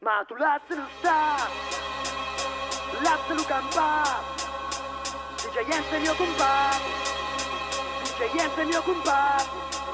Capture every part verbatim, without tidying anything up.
Ma tu lascialo sta, lascialo campare. D J Jens è mio compare, D J Jens è mio compare.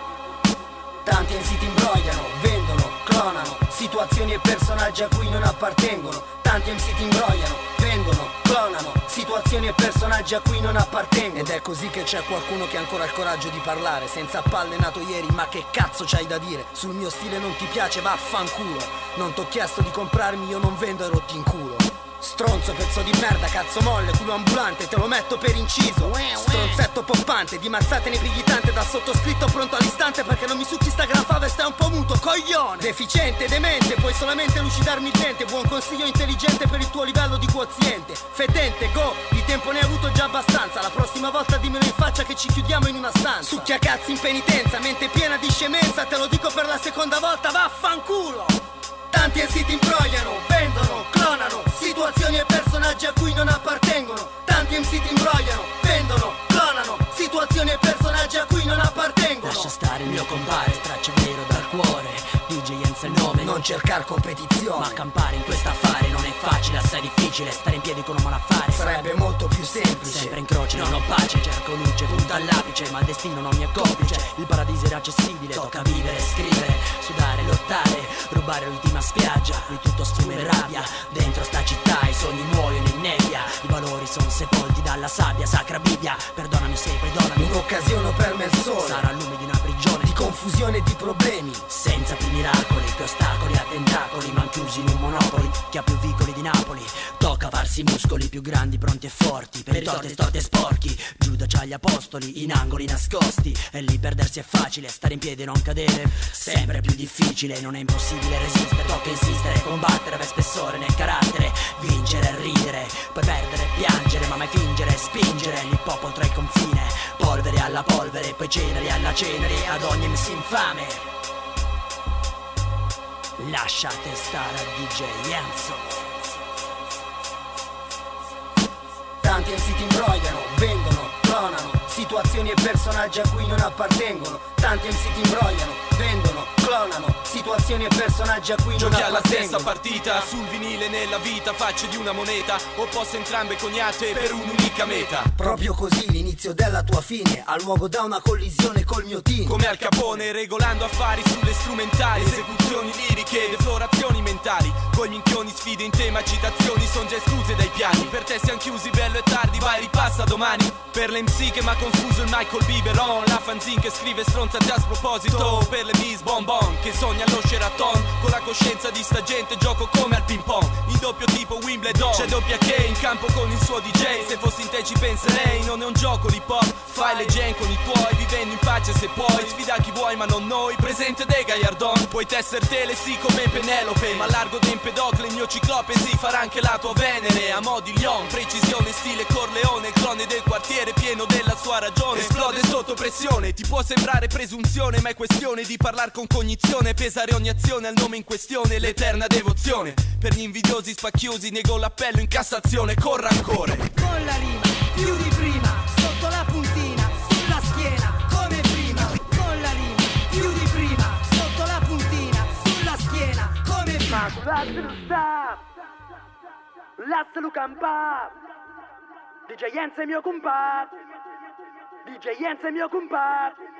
Tanti M C ti imbrogliano, vendono, clonano situazioni e personaggi a cui non appartengono. Tanti M C ti imbrogliano, vendono, clonano situazioni e personaggi a cui non appartengono. Ed è così che c'è qualcuno che ha ancora il coraggio di parlare, senza palle nato ieri, ma che cazzo c'hai da dire? Sul mio stile non ti piace, vaffanculo. Non t'ho chiesto di comprarmi, io non vendo e rotti in culo. Stronzo, pezzo di merda, cazzo molle, culo ambulante, te lo metto per inciso. Stronzetto poppante, di mazzate ne pigli tante, da sottoscritto pronto all'istante, perché non mi succhi sta gran fava e stai un po' muto, coglione. Deficiente, demente, puoi solamente lucidarmi il dente. Buon consiglio intelligente per il tuo livello di quoziente. Fedente, go, di tempo ne hai avuto già abbastanza. La prossima volta dimmelo in faccia che ci chiudiamo in una stanza. Succhia cazzi in penitenza, mente piena di scemenza, te lo dico per la seconda volta, vaffanculo. Tanti M C ti imbrogliano, vendono, clonano situazioni e personaggi a cui non appartengono. Tanti M C ti imbrogliano, vendono, clonano situazioni e personaggi a cui non appartengono. Lascia stare il mio compare, straccia vero dal cuore. D J Jens è il nome, non cercar competizione. Ma campare in quest'affare non è facile, assai difficile. Stare in piedi con un malaffare sarebbe molto più semplice. Sempre in croce, non ho pace, cerco luce, punta all'apice, ma il destino non mi è complice. Il paradiso era accessibile, tocca vivere, scrivere, sudare, lottare, rubare l'ultima spiaggia. Qui tutto sfumo e rabbia, dentro sta città i sogni muoiono in nebbia. I valori sono sepolti dalla sabbia, sacra Bibbia. Perdonami se perdonami, un'occasione per me il sole. Sarà il lume di una prigione, di confusione e di problemi, senza più miracoli, più ostacoli a tentacoli, ma chiusi in un monopoli che ha più vicoli di Napoli. Tocca farsi muscoli più grandi, pronti e forti, per i torti e storti e sporchi. Giuda c'ha gli apostoli in angoli nascosti, e lì perdersi è facile, stare in piedi e non cadere sempre più difficile. Non è impossibile resistere, tocca insistere, combattere, avere spessore nel carattere, vincere e ridere, poi perdere e piangere, ma mai fingere e spingere l'hip hop oltre il confine. Polvere alla polvere, poi ceneri alla cenere, ad ogni M C infame. Lasciate stare a D J Jens. Tanti M C ti imbrogliano, vendono, clonano situazioni e personaggi a cui non appartengono. Tanti M C ti imbrogliano, vendono, clonano situazioni e personaggi a cui non Giochi appartengono. alla stessa partita, sul vinile nella vita, facce di una moneta, opposte entrambe coniate per un'unica meta. Proprio così l'inizio della tua fine ha luogo da una collisione col mio team. Come Al Capone, regolando affari sulle strumentali, esecuzioni liriche, deflorazioni mentali. Coi minchioni sfide in tema, citazioni son già escluse dai piani. Per te siamo chiusi, bello e tardi, vai ripassa domani. Per l'M C che m'ha confuso il Michael Biberon, la fanzine che scrive stronzate a sproposito. Per le Miss Bonbon che sogna lo Sheraton, con la coscienza di sta gente gioco come al ping pong, in doppio tipo Wimbledon. C'è doppia che in campo con il suo D J, se fossi in te ci penserei, non è un gioco di pop. Fai le gen con i tuoi, vivendo in pace se puoi, sfida chi vuoi ma non noi, presente dei Gagliardon. Puoi tesser tele sì come Penelope, ma largo d'Empedocle il mio ciclope sì farà anche la tua Venere. A mo' di Lion, precisione stile Corleone, il clone del quartiere pieno della sua ragione. Esplode sotto pressione, ti può sembrare presunzione, ma è questione di parlar con cognizione, pesare ogni azione al nome in questione, l'eterna devozione. Per gli invidiosi spacchiosi nego l'appello in Cassazione con rancore. Con la rima, più di prima, sotto la puntina, sulla schiena, come prima. Con la rima, più di prima, sotto la puntina, sulla schiena, come prima. Ma tu lascialo sta, lascialo campare. D J Jens è mio compare, D J Jens è mio compare.